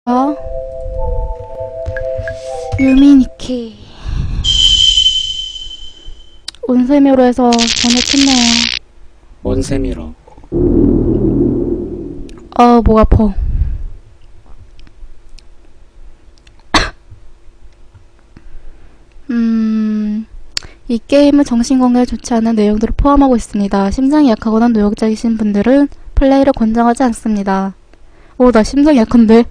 유미니키 온세미로 해서 번역했네요. 온세미로. 목 아파. 이 게임은 정신건강에 좋지 않은 내용들을 포함하고 있습니다. 심장이 약하거나 노약자이신 분들은 플레이를 권장하지 않습니다. 나 심장이 약한데?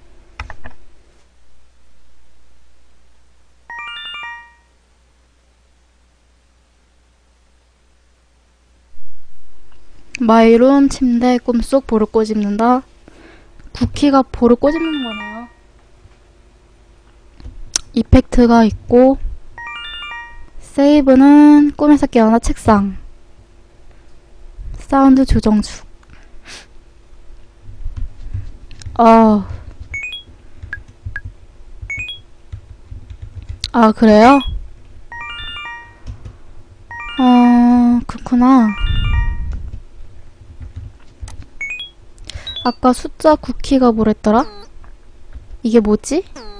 마이룸, 침대, 꿈속, 볼을 꼬집는다. 쿠키가 볼을 꼬집는 거네요. 이펙트가 있고, 세이브는 꿈에서 깨어나 책상. 사운드 조정축. 그래요? 그렇구나. 아까 숫자 쿠키가 뭐랬더라? 이게 뭐지?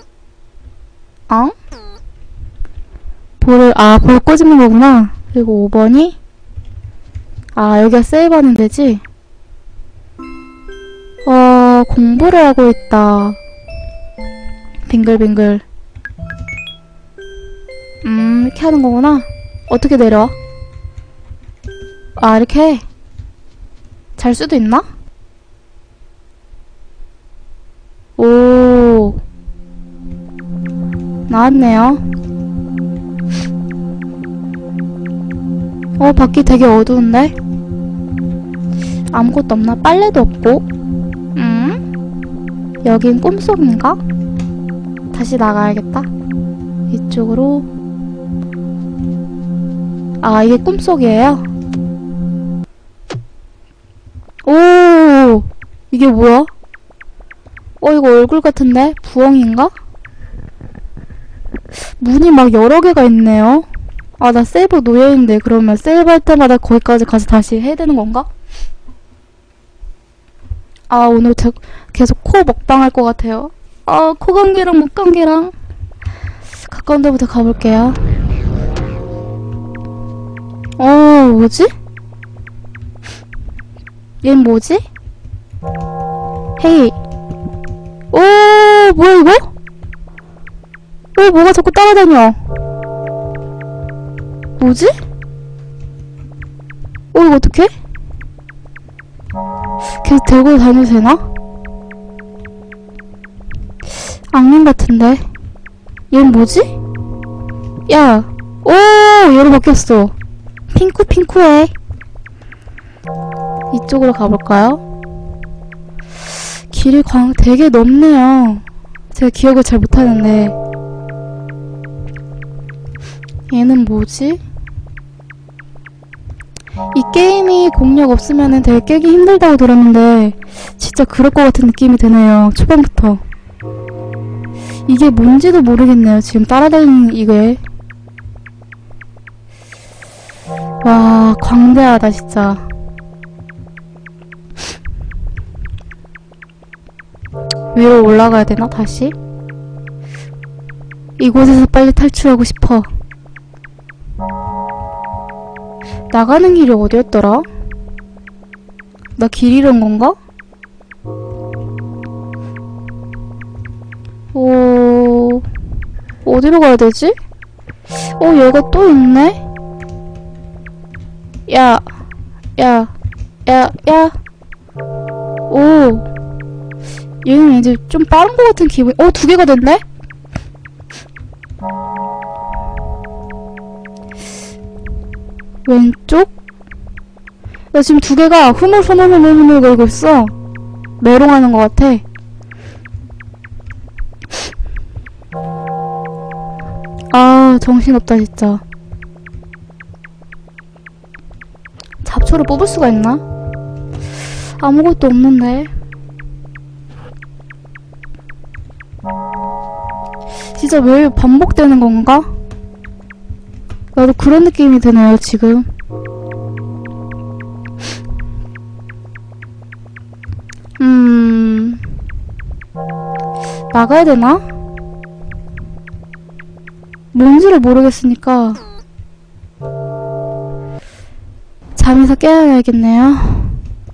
볼 꼬집는 거구나. 그리고 5번이? 여기가 세이브하는 데지? 공부를 하고 있다. 빙글빙글. 이렇게 하는 거구나. 어떻게 내려와? 이렇게 해. 잘 수도 있나? 오, 나왔네요. 밖이 되게 어두운데? 아무것도 없나? 빨래도 없고. 여긴 꿈속인가? 다시 나가야겠다. 이쪽으로. 이게 꿈속이에요? 오, 이게 뭐야? 이거 얼굴 같은데? 부엉인가? 문이 막 여러 개가 있네요. 나 세이브 놓여있는데 그러면 세이브할 때마다 거기까지 가서 다시 해야 되는 건가? 오늘 계속 코 먹방 할 것 같아요. 코 감기랑 목 감기랑. 가까운 데부터 가볼게요. 뭐지? 얜 뭐지? 헤이. 뭐야 이거? 왜 뭐가 자꾸 따라다녀? 뭐지? 이거 어떡해? 계속 들고 다녀도 되나? 악령 같은데. 얘는 뭐지? 야! 얘로 바뀌었어. 핑크해. 이쪽으로 가볼까요? 길이 되게 넓네요. 제가 기억을 잘 못하는데. 얘는 뭐지? 이 게임이 공략 없으면은 되게 깨기 힘들다고 들었는데 진짜 그럴 것 같은 느낌이 드네요. 초반부터. 이게 뭔지도 모르겠네요. 지금 따라다니는 이게. 와, 광대하다 진짜. 위로 올라가야 되나 다시? 이곳에서 빨리 탈출하고 싶어. 나가는 길이 어디였더라? 나 길 잃은 건가? 어디로 가야 되지? 얘가 또 있네? 야. 얘는 이제 좀 빠른 것 같은 기분. 2개가 됐네? 왼쪽? 나 지금 2개가 흐물흐물흐물흐물 걸고 있어. 메롱하는 것 같아. 정신없다 진짜. 잡초를 뽑을 수가 있나? 아무것도 없는데. 진짜 매일 반복되는 건가? 나도 그런 느낌이 드네요 지금. 나가야 되나? 뭔지를 모르겠으니까 잠에서 깨어야겠네요.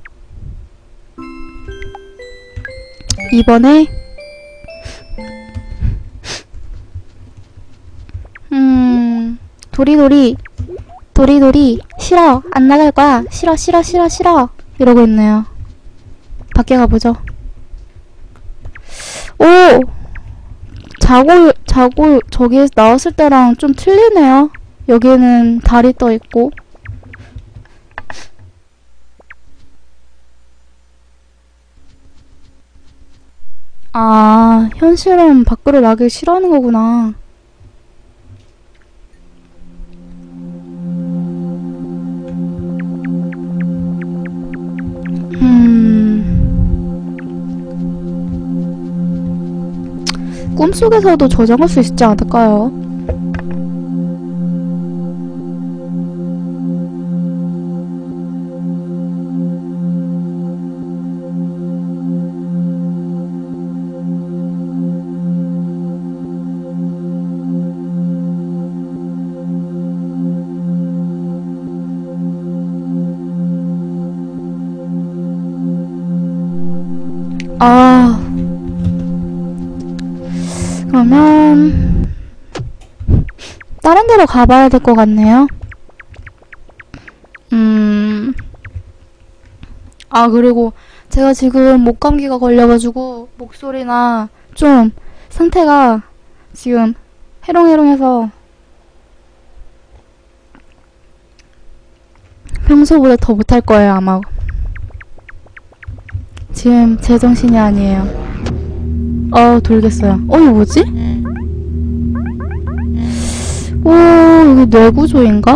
이번에 도리도리 싫어 안 나갈 거야 싫어 싫어 싫어 싫어 이러고 있네요. 밖에 가보죠. 오! 자고 저기에서 나왔을 때랑 좀 틀리네요. 여기는 달이 떠 있고. 아, 현실은 밖으로 나기 싫어하는 거구나. 꿈속에서도 저장할 수 있지 않을까요? 그러면 다른 데로 가봐야 될 것 같네요. 그리고 제가 지금 목감기가 걸려가지고 목소리나 좀 상태가 지금 해롱해롱해서 평소보다 더 못할 거예요, 아마. 지금 제정신이 아니에요. 돌겠어요. 이거 뭐지? 오, 여기 뇌구조인가?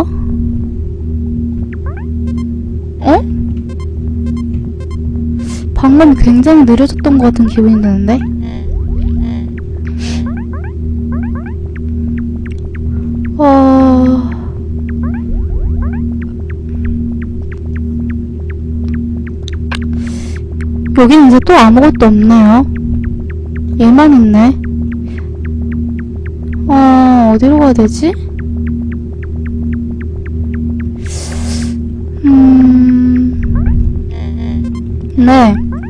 방금 굉장히 느려졌던 것 같은 기분이 드는데? 여긴 이제 또 아무것도 없네요. 얘만 있네. 어디로 가야 되지? 네.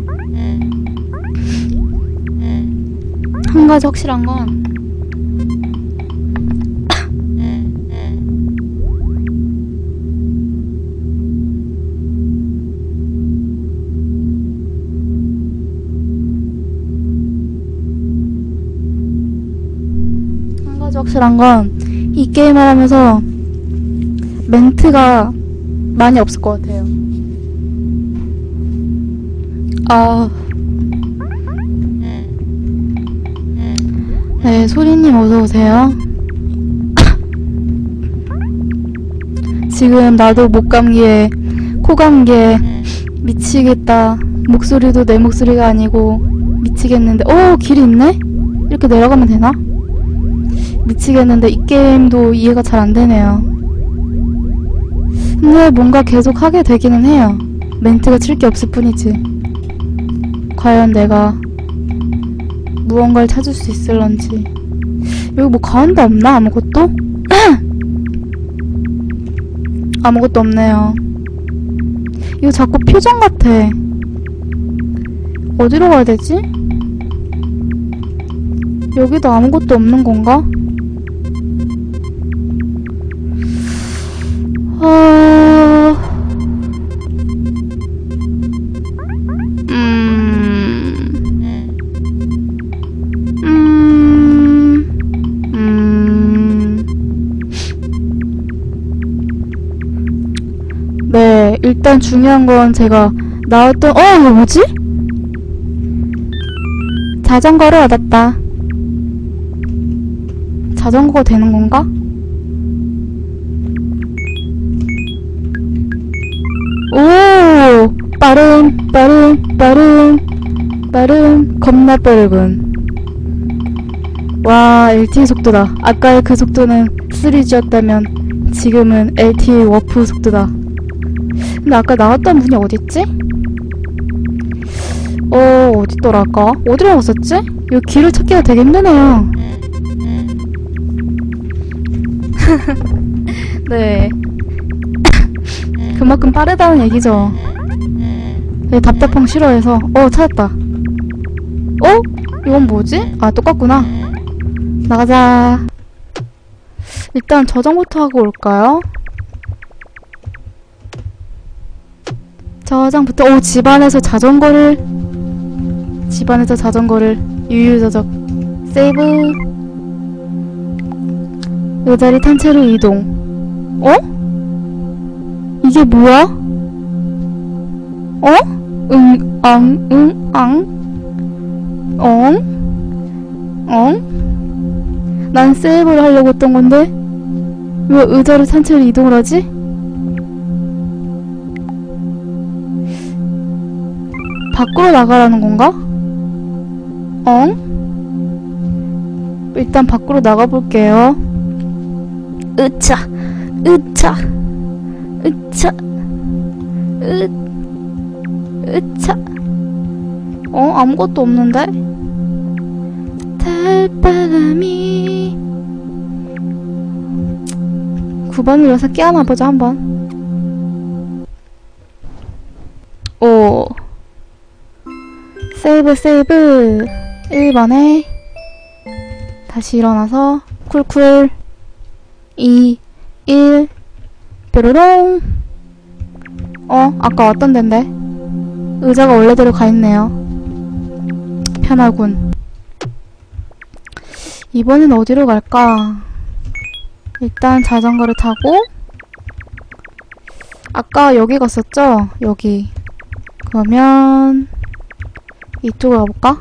한 가지 확실한 건 이 게임을 하면서 멘트가 많이 없을 것 같아요. 네, 소리님 어서오세요. 지금 나도 목감기에 코감기에 미치겠다. 목소리도 내 목소리가 아니고 미치겠는데 길이 있네? 이렇게 내려가면 되나? 미치겠는데 이 게임도 이해가 잘 안되네요. 근데 뭔가 계속 하게 되기는 해요. 멘트가 칠 게 없을 뿐이지. 과연 내가 무언가를 찾을 수 있을런지. 여기 뭐 가운데 없나? 아무것도? 아무것도 없네요. 이거 자꾸 표정 같아. 어디로 가야 되지? 여기도 아무것도 없는 건가? 네, 일단 중요한 건 제가 나왔던 이거 뭐지? 자전거를 얻었다. 자전거가 되는 건가? 오! 빠름 겁나 빠르군. 와, LTE 속도다. 아까의 그 속도는 3G였다면 지금은 LTE 워프 속도다. 근데 아까 나왔던 분이 어딨지? 어딨더라 아까? 어디로 갔었지? 이 길을 찾기가 되게 힘드네요. 네. 그만큼 빠르다는 얘기죠. 네, 답답함 싫어해서. 찾았다. 이건 뭐지? 아, 똑같구나. 나가자. 일단 저장부터 하고 올까요? 저장부터. 집안에서 자전거를 유유자적 세이브. 의자리 탄체로 이동. 이게 뭐야? 난 세이브를 하려고 했던 건데 왜 의자를 산채로 이동을 하지? 밖으로 나가라는 건가? 일단 밖으로 나가볼게요. 으차. 아무것도 없는데? 달바람이 9번을 여기서 깨어나보자 한번. 세이브 1번에 다시 일어나서 쿨쿨 2 1 뾰로롱. 아까 왔던 덴데 의자가 원래대로 가있네요. 편하군. 이번엔 어디로 갈까? 일단 자전거를 타고 아까 여기 갔었죠? 여기. 그러면 이쪽으로 가볼까?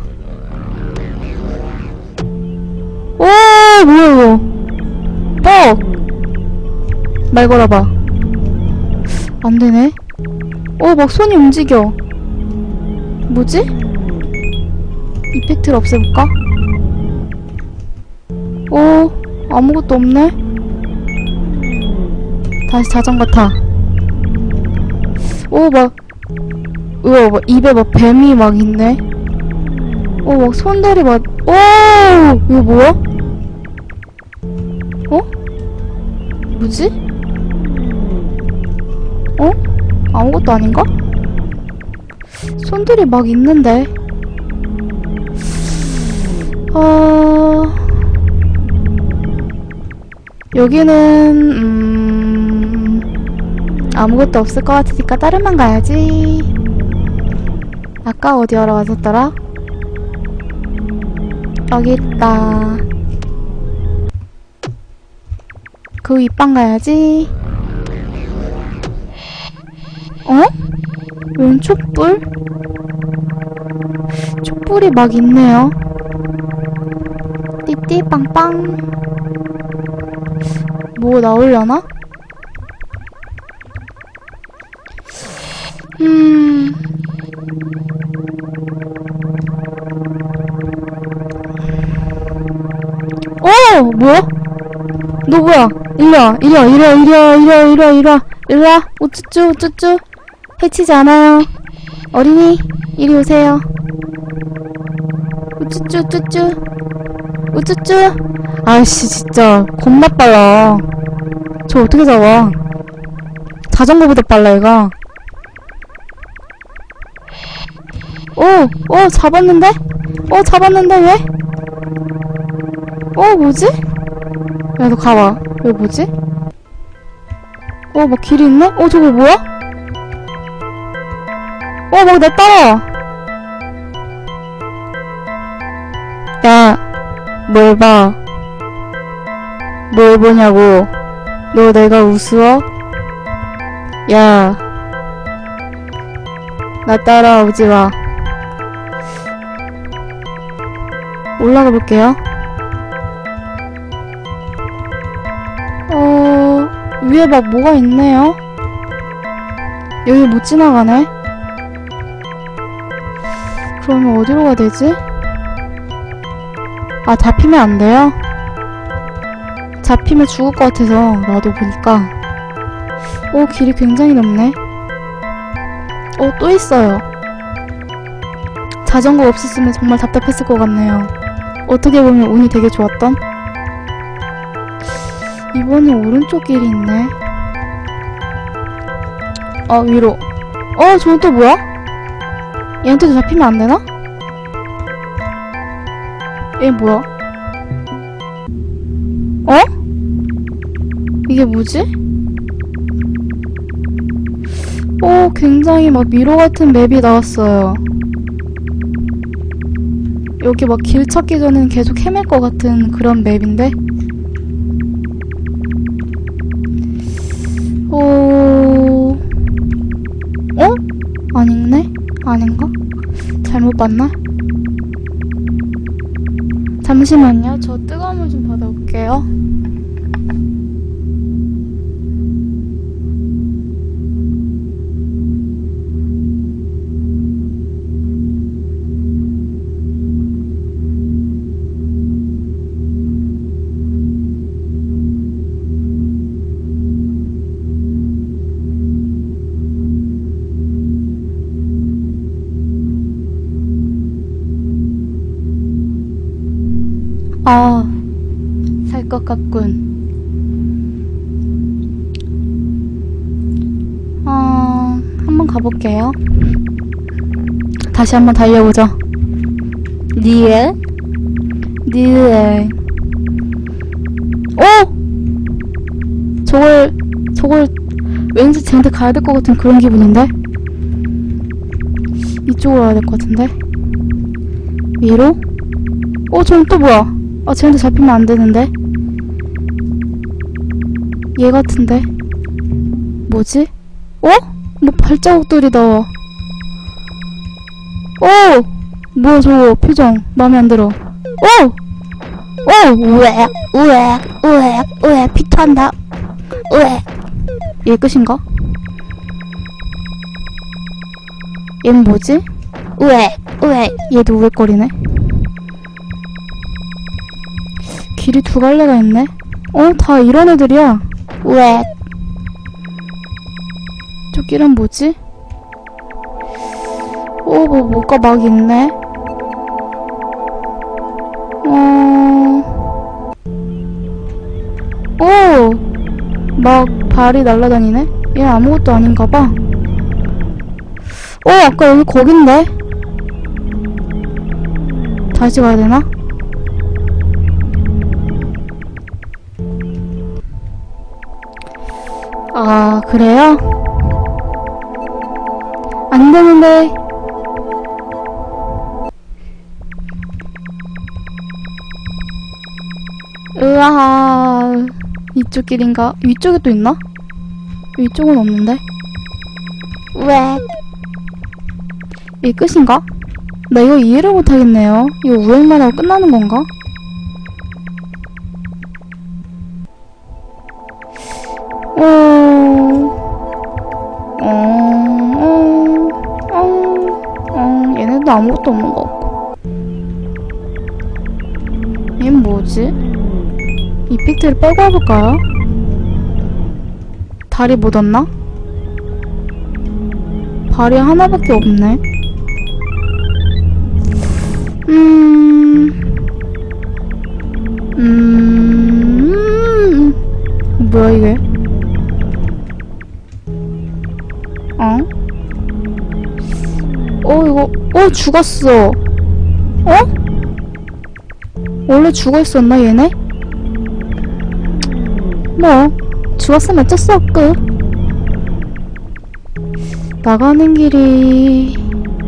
뭐야 이거? 말 걸어봐. 안되네. 막 손이 움직여. 뭐지? 이펙트를 없애볼까? 아무것도 없네? 다시 자전거 타. 막 입에 막 뱀이 막 있네? 막 손들이 막, 이거 뭐야? 뭐지? 아무것도 아닌가? 손들이 막 있는데. 여기는 아무것도 없을 것 같으니까 다른만 가야지. 아까 어디 하러 왔었더라? 여기 있다. 그 윗방 가야지. 웬 촛불? 촛불이 막 있네요. 띠띠빵빵. 뭐 나오려나? 뭐야? 너 뭐야? 일로와. 우쭈쭈. 해치지 않아요. 어린이, 이리 오세요. 우쭈쭈. 아이씨, 진짜 겁나 빨라. 저 어떻게 잡아? 자전거보다 빨라 얘가. 잡았는데? 왜? 뭐지? 야, 너 가봐. 왜 뭐지? 막 길이 있네? 저거 뭐야? 막 내 따라와. 야, 뭘 봐? 뭘 보냐고. 너 내가 우스워? 야, 나 따라오지 마. 올라가 볼게요. 위에 막 뭐가 있네요? 여기 못 지나가네? 그러면 어디로 가야 되지? 잡히면 안 돼요? 잡히면 죽을 것 같아서 나도 보니까. 길이 굉장히 넓네. 또 있어요. 자전거 없었으면 정말 답답했을 것 같네요. 어떻게 보면 운이 되게 좋았던? 이번엔 오른쪽 길이 있네. 위로. 저건 또 뭐야? 얘한테도 잡히면 안 되나? 얘 뭐야? 이게 뭐지? 굉장히 막 미로 같은 맵이 나왔어요. 여기 막 길 찾기 전엔 계속 헤맬 것 같은 그런 맵인데? 아니네? 아닌가? 잘못 봤나? 잠시만요. 저 뜨거운 물 좀 받아올게요. 살 것 같군. 한번 가볼게요. 다시 한번 달려보죠. 리엘? 저걸 왠지 쟤한테 가야 될 것 같은 그런 기분인데? 이쪽으로 가야 될 것 같은데? 위로? 저건 또 뭐야? 쟤한테 잡히면 안 되는데? 얘 같은데? 뭐지? 뭐 발자국들이다. 뭐야 저거 표정 마음에 안 들어. 우엑 피토한다. 얘 끝인가? 얘는 뭐지? 얘도 우엑거리네. 길이 두 갈래가 있네? 다 이런 애들이야. 저 길은 뭐지? 뭐가 막 있네? 막 발이 날아다니네? 얘 아무것도 아닌가봐. 아까 여기 거긴데? 다시 가야 되나? 그래요? 안 되는데. 으아, 이쪽 길인가? 위쪽에 또 있나? 위쪽은 없는데? 이게 끝인가? 나 이거 이해를 못하겠네요. 이거 우엑만 하고 끝나는 건가? 얘네도 아무것도 없는 것 같고. 얘는 뭐지? 이펙트를 빼고 와볼까요? 다리 못 얻나? 발이 하나밖에 없네. 뭐야 이게? 이거 죽었어. 원래 죽어있었나 얘네? 뭐 죽었으면 어쩔 수 없고. 나가는 길이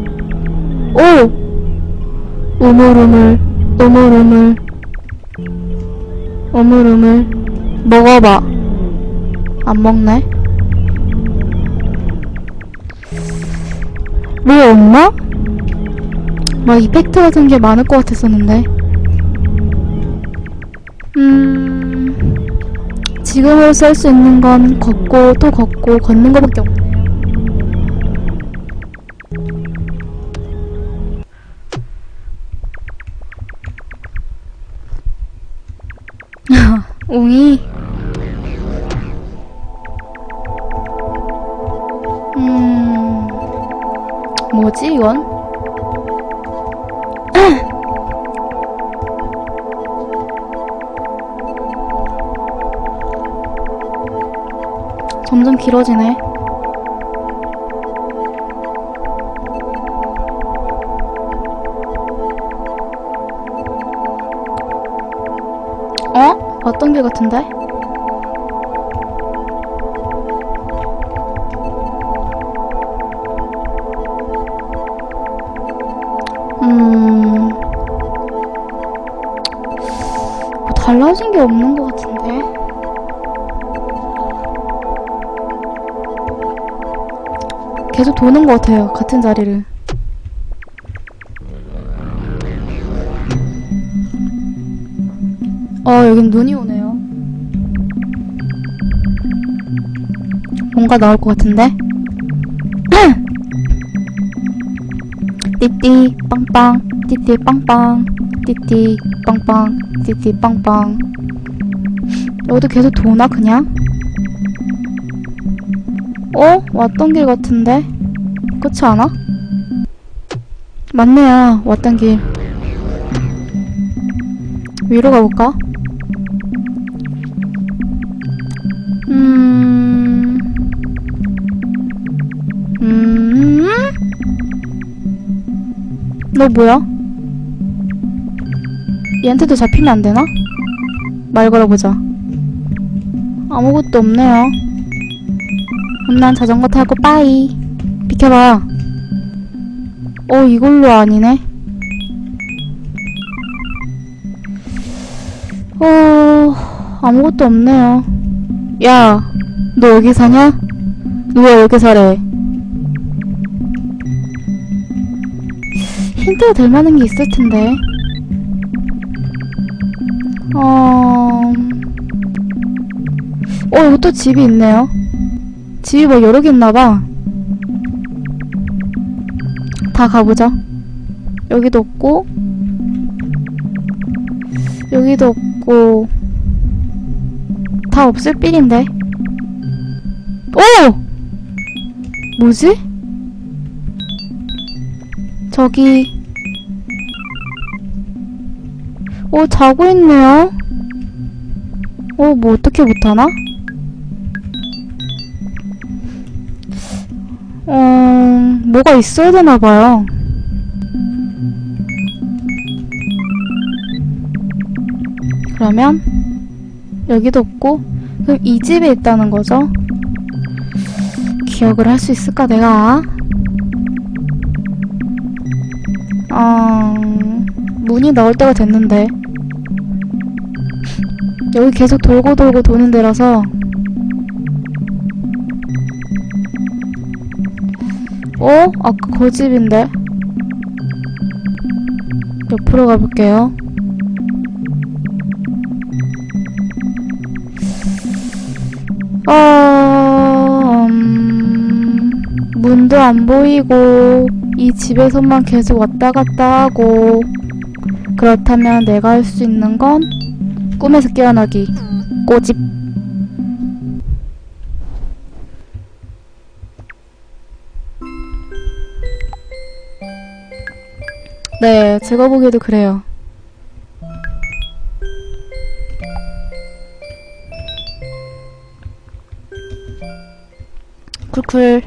우물우물 먹어봐. 안 먹네. 뭐 없나? 막 이펙트 같은 게 많을 것 같았었는데. 지금으로 쓸 수 있는 건 걷고 또 걷고 걷는 거밖에 없네요. 웅이. 뭐지 이건? 점점 길어지네. 어? 왔던 길 같은데? 뭐 달라진 게 없는 것 같은데? 계속 도는 것 같아요, 같은 자리를. 여긴 눈이 오네요. 뭔가 나올 것 같은데? 띠띠 빵빵 띠띠 빵빵 띠띠 빵빵 띠띠 빵빵. 여기도 계속 도나 그냥? 왔던 길 같은데? 그렇지 않아? 맞네요, 왔던 길. 위로 가볼까? 너 뭐야? 얘한테도 잡히면 안 되나? 말 걸어보자. 아무것도 없네요. 그럼 난 자전거 타고 빠이. 비켜봐. 이걸로 아니네. 아무것도 없네요. 야, 너 여기 사냐? 누가 여기 사래? 힌트가 될 만한 게 있을 텐데. 여기 또 집이 있네요. 집이 뭐 여러 개 있나봐. 다 가보자. 여기도 없고, 여기도 없고, 다 없을 삘인데. 뭐지? 저기 자고 있네요. 뭐 어떻게 못하나? 뭐가 있어야 되나봐요. 그러면 여기도 없고, 그럼 이 집에 있다는 거죠? 기억을 할 수 있을까 내가? 문이 나올 때가 됐는데. 여기 계속 돌고 돌고 도는 데라서. 아까 그 집인데. 옆으로 가볼게요. 문도 안 보이고 이 집에서만 계속 왔다 갔다 하고. 그렇다면 내가 할 수 있는 건 꿈에서 깨어나기. 꼬집. 네, 제가 보기에도 그래요. 쿨쿨.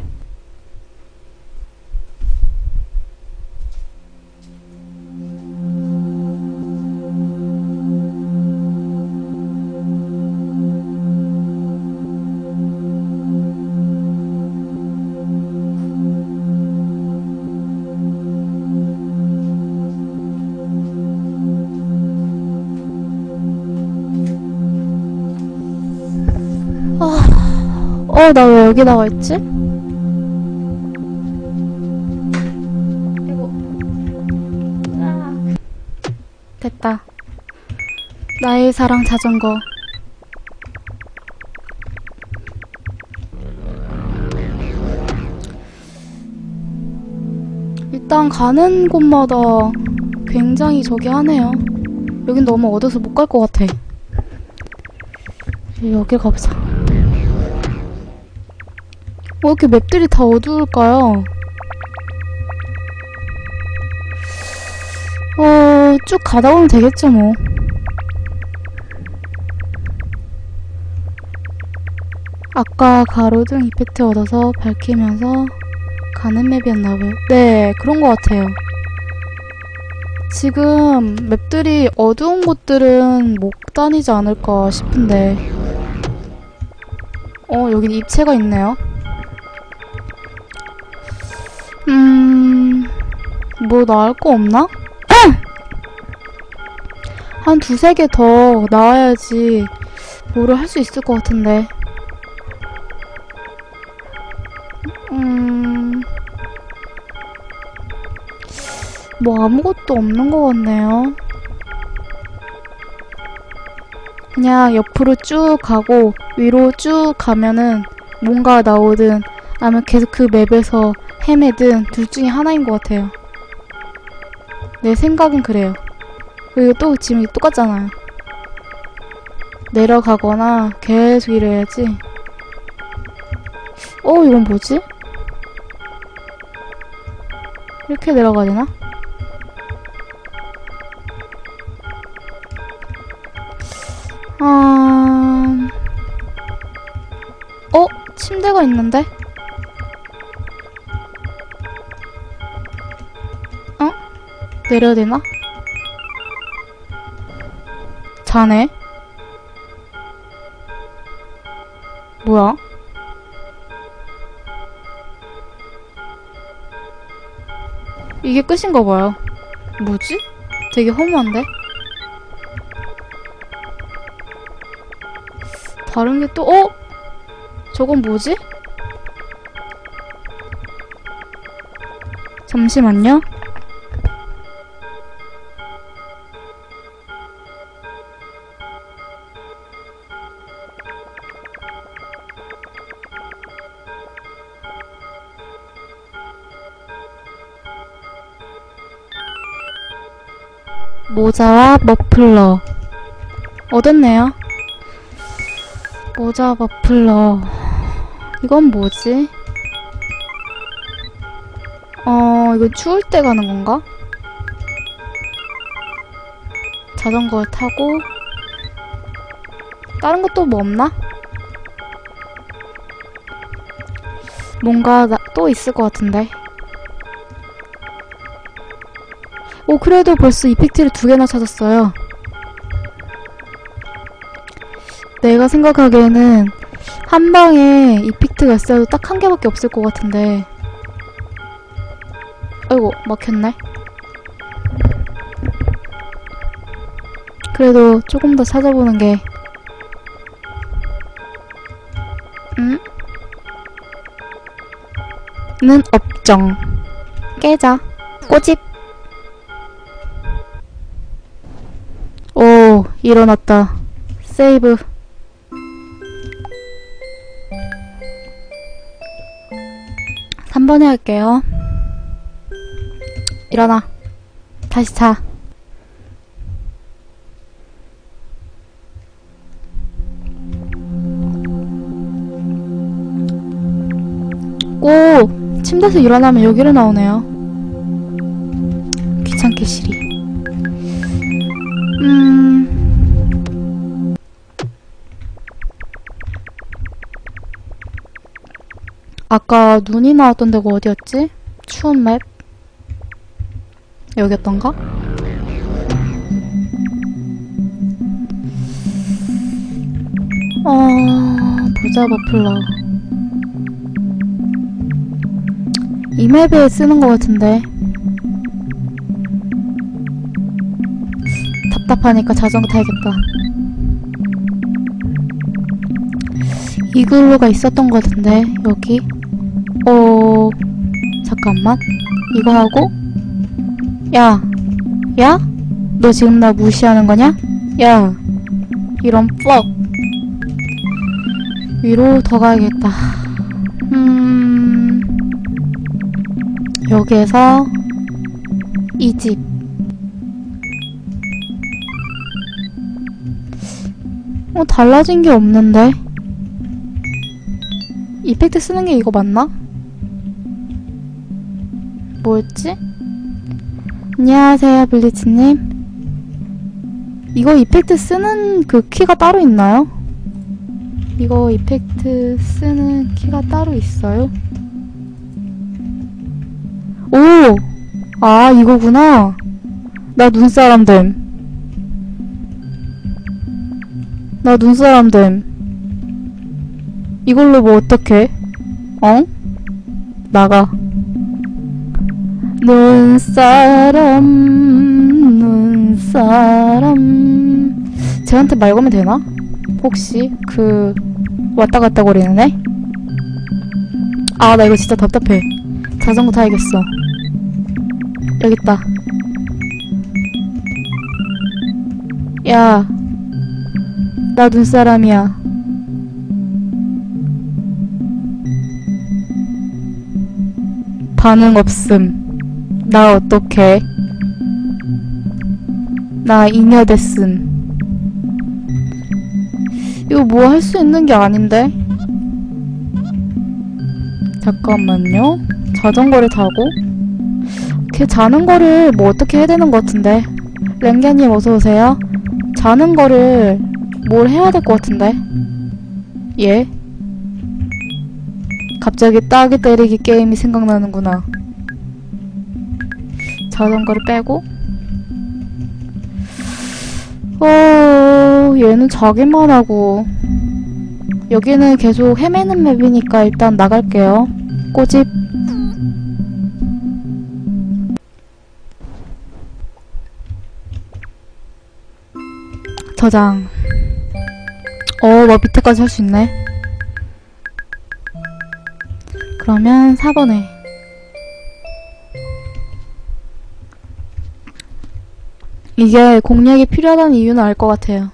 나 왜 여기 나와 있지? 아이고. 됐다. 나의 사랑 자전거. 일단 가는 곳마다 굉장히 저기 하네요. 여긴 너무 어두워서 못 갈 것 같아. 여길 가보자. 왜 이렇게 맵들이 다 어두울까요? 쭉 가다 보면 되겠죠, 뭐. 아까 가로등 이펙트 얻어서 밝히면서 가는 맵이었나봐요. 네, 그런 것 같아요. 지금 맵들이 어두운 곳들은 못 다니지 않을까 싶은데. 여긴 입체가 있네요. 뭐 나을 거 없나? 한 두세 개 더 나와야지 뭐를 할 수 있을 것 같은데. 뭐 아무것도 없는 것 같네요. 그냥 옆으로 쭉 가고 위로 쭉 가면은 뭔가 나오든 아니면 계속 그 맵에서 헤매든 둘 중에 하나인 것 같아요. 내 생각은 그래요. 그리고 또 지금 똑같잖아요. 내려가거나 계속 이래야지. 이건 뭐지? 이렇게 내려가야 되나? 침대가 있는데? 내려야 되나? 자네? 뭐야? 이게 끝인가 봐요. 뭐지? 되게 허무한데? 다른 게 또, 저건 뭐지? 잠시만요. 모자와 머플러 얻었네요. 모자 머플러. 이건 뭐지? 이건 추울 때 가는 건가? 자전거 타고 다른 것도 뭐 없나? 뭔가 또 있을 것 같은데. 그래도 벌써 이펙트를 2개나 찾았어요. 내가 생각하기에는 한 방에 이펙트가 있어도 딱 1개밖에 없을 것 같은데. 아이고, 막혔네. 그래도 조금 더 찾아보는 게. 는 업정. 깨자. 꼬집. 오, 일어났다. 세이브. 한 번에 할게요. 일어나. 다시 자. 오! 침대에서 일어나면 여기로 나오네요. 귀찮게 시리. 아까 눈이 나왔던 데가 어디였지? 추운 맵? 여기였던가? 모자 머플러. 이 맵에 쓰는 것 같은데. 답답하니까 자전거 타야겠다. 이글루가 있었던 것 같은데, 여기. 잠깐만. 이거 하고. 야! 야? 너 지금 나 무시하는 거냐? 야! 이런 뻑! 위로 더 가야겠다. 여기에서 이 집. 달라진 게 없는데? 이펙트 쓰는 게 이거 맞나? 뭐였지? 안녕하세요, 블리츠님. 이거 이펙트 쓰는 그 키가 따로 있나요? 이거 이펙트 쓰는 키가 따로 있어요? 오! 아, 이거구나. 나 눈사람 됨. 나 눈사람 됨. 이걸로 뭐 어떡해? 어? 나가. 눈사람, 눈사람. 쟤한테 말 걸면 되나? 혹시 왔다 갔다 거리는 애? 아, 나 이거 진짜 답답해. 자전거 타야겠어. 여깄다. 야, 나 눈사람이야. 반응 없음. 나 어떡해? 나 잉여 됐음. 이거 뭐 할 수 있는 게 아닌데? 잠깐만요. 자전거를 타고 걔 자는 거를 뭐 어떻게 해야 되는 것 같은데. 랭게님 어서오세요. 자는 거를 뭘 해야 될 것 같은데. 예? 갑자기 따기 때리기 게임이 생각나는구나. 자전거를 빼고 얘는 자기만 하고. 여기는 계속 헤매는 맵이니까 일단 나갈게요. 꼬집. 저장. 뭐 밑에까지 할 수 있네. 그러면 4번에 이게 공략이 필요하다는 이유는 알 것 같아요.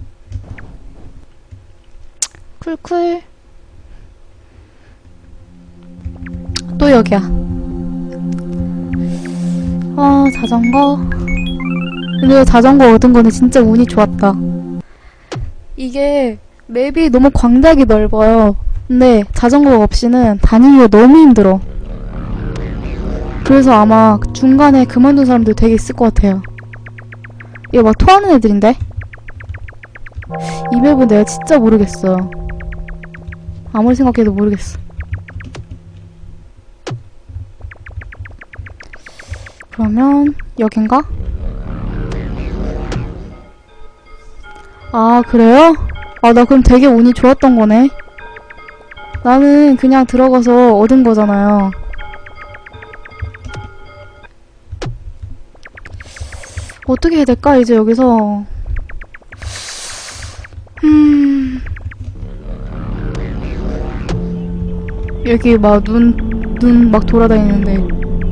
쿨쿨. 또 여기야. 자전거. 근데 자전거 얻은 거는 진짜 운이 좋았다. 이게 맵이 너무 광작이 넓어요. 근데 자전거 없이는 다니기가 너무 힘들어. 그래서 아마 중간에 그만둔 사람들 되게 있을 것 같아요. 이거 막 토하는 애들인데? 이 맵은 내가 진짜 모르겠어. 아무리 생각해도 모르겠어. 그러면 여긴가? 아, 그래요? 아, 나 그럼 되게 운이 좋았던 거네. 나는 그냥 들어가서 얻은 거잖아요. 어떻게 해야 될까? 이제 여기서 여기 막 눈 막 돌아다니는데.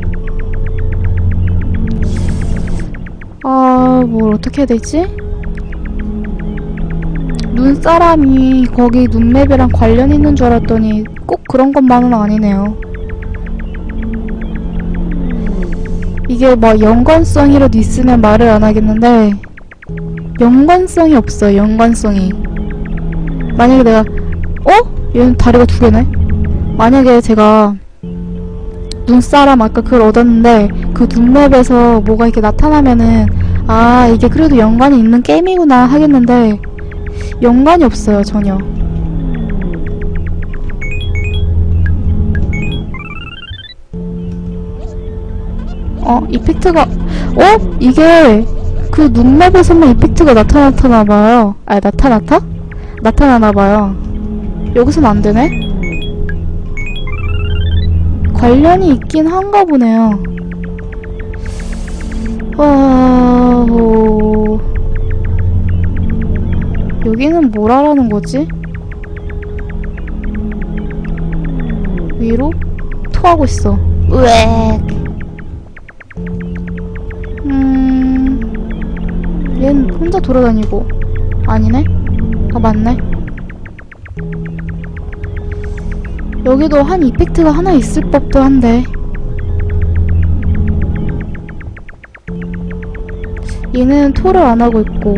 뭘 어떻게 해야 되지? 눈사람이 거기 눈맵이랑 관련 있는 줄 알았더니 꼭 그런 것만은 아니네요. 이게 막 연관성이라도 있으면 말을 안 하겠는데 연관성이 없어요. 연관성이. 만약에 내가 얘는 다리가 두 개네? 만약에 제가 눈사람 아까 그걸 얻었는데 그 눈맵에서 뭐가 이렇게 나타나면은 아, 이게 그래도 연관이 있는 게임이구나 하겠는데 연관이 없어요. 전혀. 이펙트가 이게 그 눈맵에서만 이펙트가 나타나나봐요. 나타나나봐요. 여기선 안 되네? 관련이 있긴 한가 보네요. 여기는 뭘 하라는 거지? 위로? 토하고 있어. 으액. 얘는 혼자 돌아다니고. 아니네? 아, 맞네. 여기도 한 이펙트가 하나 있을 법도 한데. 얘는 토를 안 하고 있고.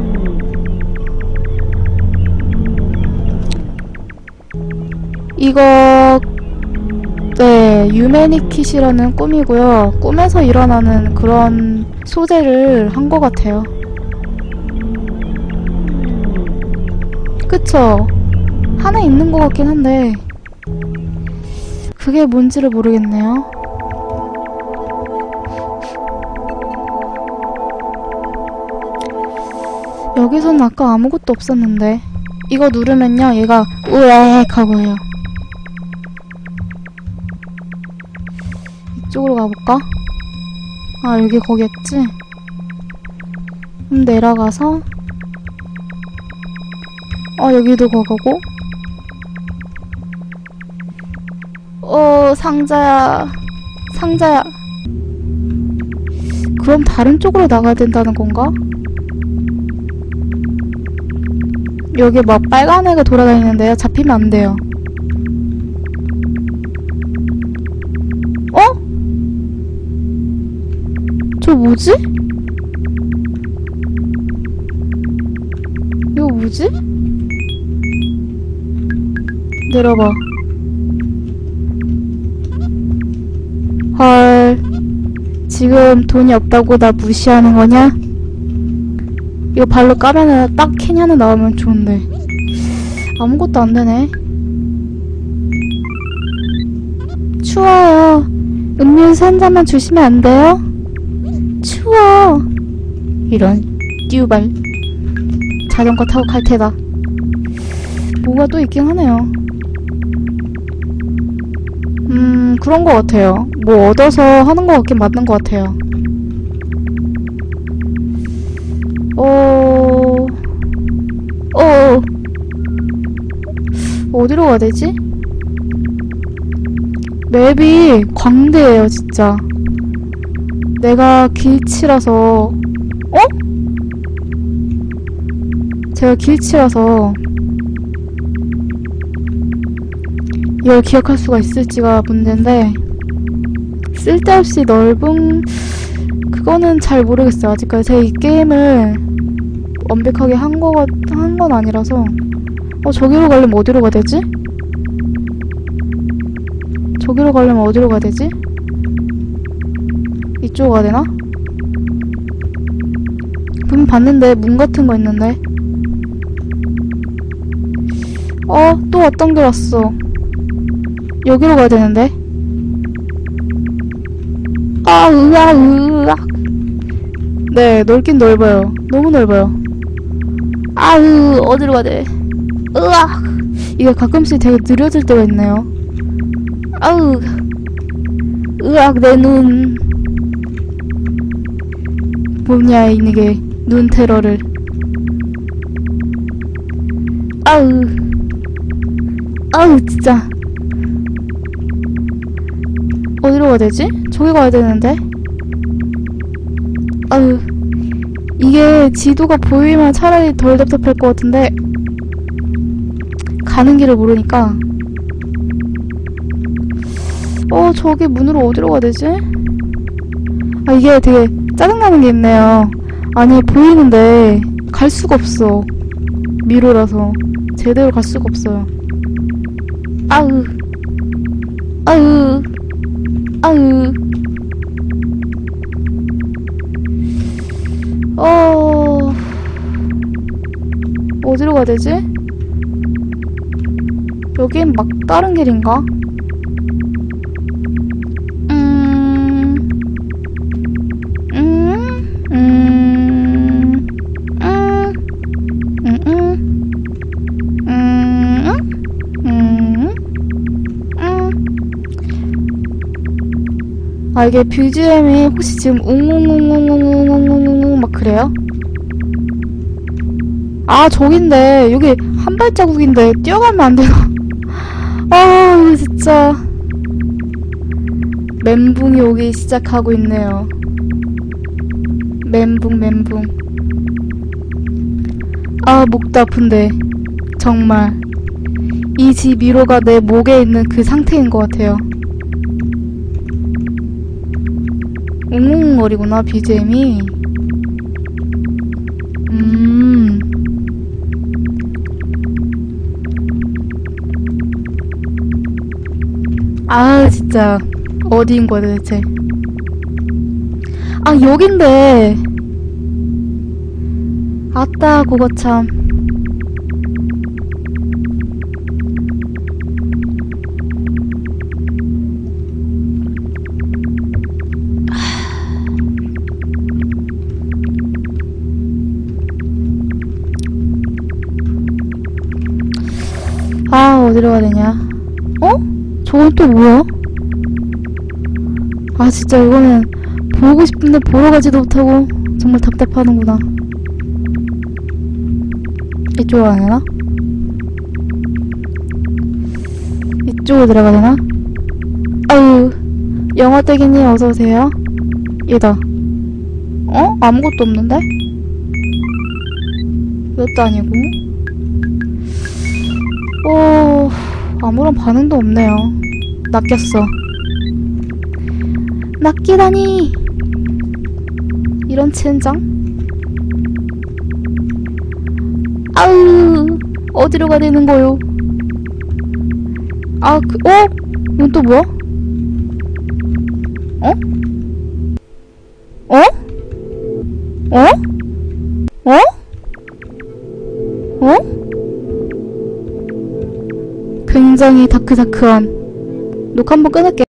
이거 네, 유메니킷이라는 꿈이고요. 꿈에서 일어나는 그런 소재를 한 것 같아요. 그쵸? 하나 있는 것 같긴 한데 그게 뭔지를 모르겠네요. 여기서는 아까 아무것도 없었는데 이거 누르면요 얘가 우엑 하고 해요. 이쪽으로 가볼까? 아 여기 거기였지? 그럼 내려가서 여기도 거거고 상자야 상자야. 그럼 다른 쪽으로 나가야 된다는 건가? 여기 막 빨간 애가 돌아다니는데요. 잡히면 안 돼요. 저 뭐지? 이거 뭐지? 내려봐. 헐. 지금 돈이 없다고 나 무시하는 거냐? 이거 발로 까면은 딱 캐냐는 나오면 좋은데 아무것도 안 되네. 추워요. 음료수 한 잔만 주시면 안 돼요? 추워. 이런 띠우발. 자전거 타고 갈 테다. 뭐가 또 있긴 하네요. 그런 거 같아요. 뭐 얻어서 하는 거 같긴 맞는 거 같아요. 어디로 가야 되지? 맵이 광대예요, 진짜. 내가 길치라서, 제가 길치라서 이걸 기억할 수가 있을지가 문제인데 쓸데없이 넓은 그거는 잘 모르겠어요. 아직까지 제가 이 게임을 완벽하게 한 건 아니라서. 저기로 가려면 어디로 가야 되지? 저기로 가려면 어디로 가야 되지? 이쪽으로 가야 되나? 분명 봤는데 문 같은 거 있는데. 또 어떤 길 왔어. 여기로 가야 되는데. 으악. 네, 넓긴 넓어요. 너무 넓어요. 어디로 가야 돼. 으악. 이게 가끔씩 되게 느려질 때가 있네요. 으악, 내 눈. 뭐냐, 이게. 눈 테러를. 진짜. 어디로 가야 되지? 저기 가야 되는데? 이게 지도가 보이면 차라리 덜 답답할 것 같은데 가는 길을 모르니까. 저기 문으로 어디로 가야 되지? 이게 되게 짜증나는 게 있네요. 아니 보이는데 갈 수가 없어. 미로라서 제대로 갈 수가 없어요. 어디로 가야 되지? 여긴 막 다른 길인가? 이게 BGM이 혹시 지금 웅웅웅웅웅웅웅웅웅 막 그래요? 저긴데 여기 한 발자국인데 뛰어가면 안 되나? 이거 진짜 멘붕이 오기 시작하고 있네요. 멘붕. 목도 아픈데 정말 이 집 미로가 내 목에 있는 그 상태인 것 같아요. 웅웅거리구나 BGM이. 진짜 어디인 거야 도대체. 여긴데. 아따 그거 참. 어디로 가야 되냐? 어? 저건 또 뭐야? 아, 진짜 이거는 보고 싶은데 보러 가지도 못하고 정말 답답하는구나. 이쪽으로 가야 되나? 이쪽으로 들어가야 되나? 아유, 영화떼기님 어서오세요. 얘다. 어? 아무것도 없는데? 이것도 아니고. 아무런 반응도 없네요. 낚였어. 낚이다니! 이런 젠장? 아우, 어디로 가야 되는 거요? 아, 이건 또 뭐야? 어? 어? 어? 어? 어? 굉장히 다크다크한. 녹화 한번 끊을게.